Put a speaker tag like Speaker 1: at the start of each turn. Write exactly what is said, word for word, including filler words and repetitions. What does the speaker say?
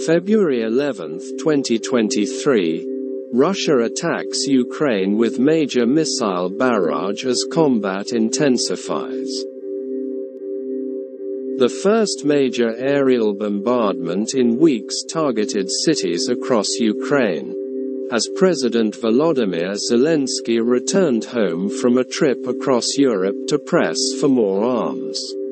Speaker 1: February eleventh, twenty twenty-three, Russia attacks Ukraine with major missile barrage as combat intensifies. The first major aerial bombardment in weeks targeted cities across Ukraine, as President Volodymyr Zelensky returned home from a trip across Europe to press for more arms.